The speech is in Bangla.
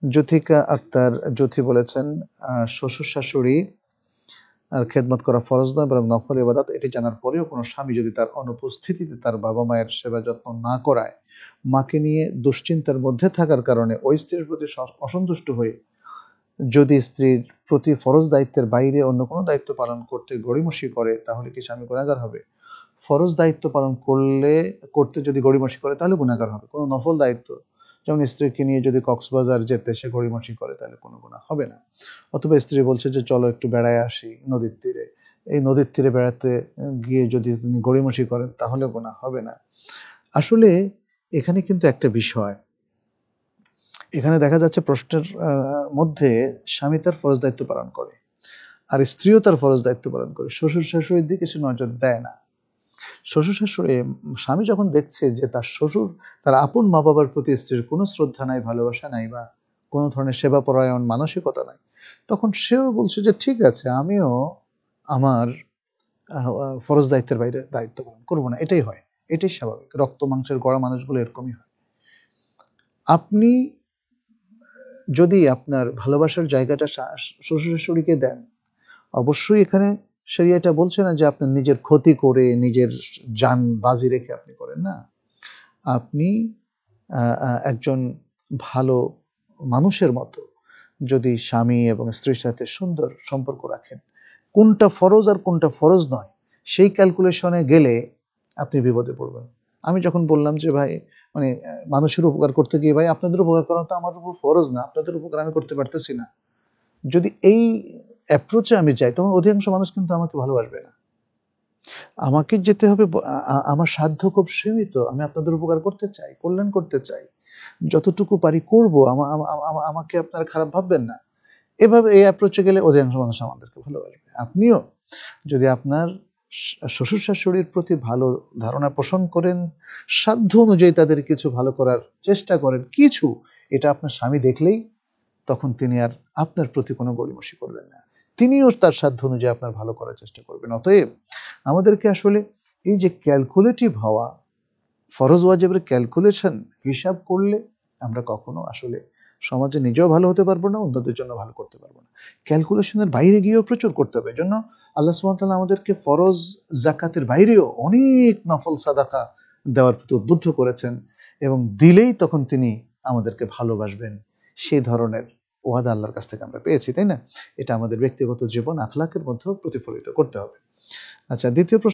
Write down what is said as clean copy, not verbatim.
জ্যোথিকা আক্তার জ্যোথি বলেছেন, শ্বশুর শাশুড়ি আর খেদমত করা ফরজ নয় বরং নফল ইবাদত। এটি জানার পরেও কোনো স্বামী যদি তার অনুপস্থিতিতে তার বাবা মায়ের সেবা যত্ন না করায়, মাকে নিয়ে দুশ্চিন্তার মধ্যে থাকার কারণে ওই স্ত্রীর প্রতি অসন্তুষ্ট হয়ে যদি স্ত্রীর প্রতি ফরজ দায়িত্বের বাইরে অন্য কোনো দায়িত্ব পালন করতে গড়িমসি করে, তাহলে কি স্বামী গুনাহগার হবে? ফরজ দায়িত্ব পালন করতে যদি গড়িমসি করে তাহলে গুনাহগার হবে। কোনো নফল দায়িত্ব, যেমন স্ত্রীকে নিয়ে যদি কক্সবাজার যেতে সে গড়িমসি করে তাহলে কোনো গুনাহ হবে না। অথবা স্ত্রী বলছে যে চলো একটু বেড়ায় আসি নদীর তীরে, এই নদীর তীরে বেড়াতে গিয়ে যদি তিনি গড়িমসি করেন তাহলে গুনাহ হবে না। আসলে এখানে কিন্তু একটা বিষয়, এখানে দেখা যাচ্ছে প্রশ্নের মধ্যে স্বামী তার ফরজ দায়িত্ব পালন করে আর স্ত্রীও তার ফরজ দায়িত্ব পালন করে, শ্বশুর শাশুড়ির দিকে সে নজর দেয় না। শ্বশুর শাশুড়ি, স্বামী যখন দেখছে যে তার শ্বশুর, তার আপন মা বাবার প্রতি স্ত্রীর কোনো শ্রদ্ধা নাই, ভালোবাসা নাই, বা কোনো ধরনের সেবা পরায়ণ মানসিকতা নাই, তখন সেও বলছে যে ঠিক আছে, আমিও আমার ফরজ দায়িত্বের বাইরে দায়িত্ব পালন করবো না। এটাই হয়, এটাই স্বাভাবিক। রক্ত মাংসের গড়া মানুষগুলো এরকমই হয়। আপনি যদি আপনার ভালোবাসার জায়গাটা শ্বশুর শাশুড়িকে দেন, অবশ্যই এখানে শরিয়াটা বলছে না যে আপনার নিজের ক্ষতি করে নিজের জান বাজি রেখে আপনি করেন না। আপনি একজন ভালো মানুষের মতো যদি স্বামী এবং স্ত্রীর সাথে সুন্দর সম্পর্ক রাখেন, কোনটা ফরজ আর কোনটা ফরজ নয় সেই ক্যালকুলেশনে গেলে আপনি বিপদে পড়বেন। আমি যখন বললাম যে ভাই, মানে মানুষের উপকার করতে গিয়ে, ভাই আপনাদের উপকার করা তো আমার উপর ফরজ না, আপনাদের উপকার আমি করতে পারতেছি না, যদি এই অ্যাপ্রোচে আমি যাই, তখন অধিকাংশ মানুষ কিন্তু আমাকে ভালোবাসবে না। আমাকে যেতে হবে, আমার সাধ্য খুব সীমিত, আমি আপনাদের উপকার করতে চাই, কল্যাণ করতে চাই, যতটুকু পারি করব, আমাকে আপনারা খারাপ ভাববেন না। এভাবে এই অ্যাপ্রোচে গেলে অধিকাংশ মানুষ আমাদেরকে ভালোবাসবে। আপনিও যদি আপনার শ্বশুর শাশুড়ির প্রতি ভালো ধারণা পোষণ করেন, সাধ্য অনুযায়ী তাদের কিছু ভালো করার চেষ্টা করেন কিছু, এটা আপনার স্বামী দেখলেই তখন তিনি আর আপনার প্রতি কোনো গড়িমসি করবেন না, তিনিও তার সাধ্য অনুযায়ী আপনার ভালো করার চেষ্টা করবেন। অতএব আমাদেরকে আসলে এই যে ক্যালকুলেটিভ হওয়া, ফরজ ওয়াজিবের ক্যালকুলেশন হিসাব করলে আমরা কখনো আসলে সমাজে নিজেও ভালো হতে পারবো না, অন্যদের জন্য ভালো করতে পারবো না। ক্যালকুলেশনের বাইরে গিয়েও প্রচুর করতে হবে। এজন্য আল্লাহ সুবহানাহু ওয়া তাআলা আমাদেরকে ফরজ জাকাতের বাইরেও অনেক নফল সাদাকা দেওয়ার প্রতি উদ্বুদ্ধ করেছেন, এবং দিলেই তখন তিনি আমাদেরকে ভালোবাসবেন, সেই ধরনের ওয়াদা আল্লাহর কাছ থেকে আমরা পেয়েছি, তাই না? এটা আমাদের ব্যক্তিগত জীবন আখলাকের মধ্যেও প্রতিফলিত করতে হবে। আচ্ছা, দ্বিতীয় প্রশ্ন।